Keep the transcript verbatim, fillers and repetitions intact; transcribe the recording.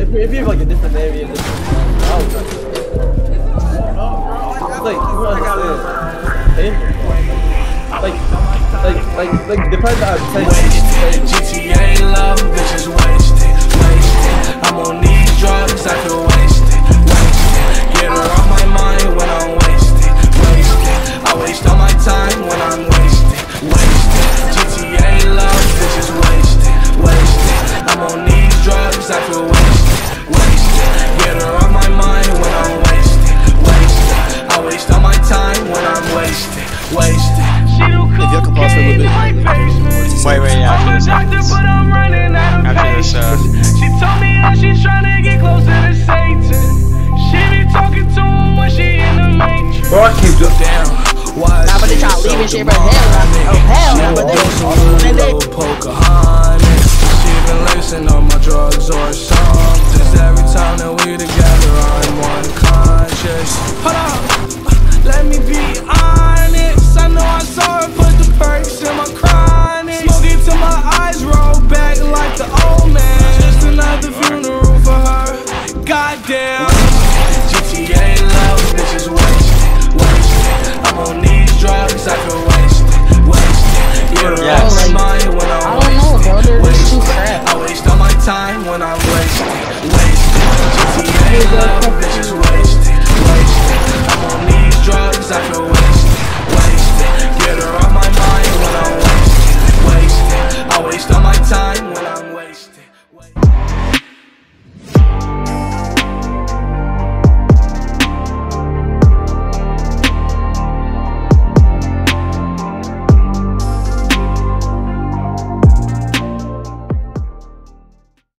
if we if we have like a different area, different, I would try to. It's like you understand. Painful. Like like like like the part that I'm saying. G T A